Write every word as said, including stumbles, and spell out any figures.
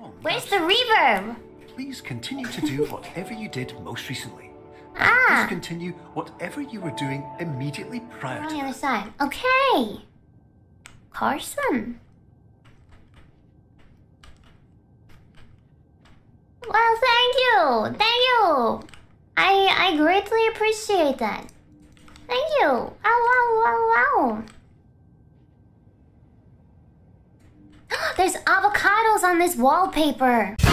on. Where's the reverb? Please continue to do whatever you did most recently. Ah. Please continue whatever you were doing immediately prior On to the other that. side. Okay. Carson. Well, thank you. Thank you. I I greatly appreciate that. Thank you. Ow, ow, ow, ow. There's avocados on this wallpaper.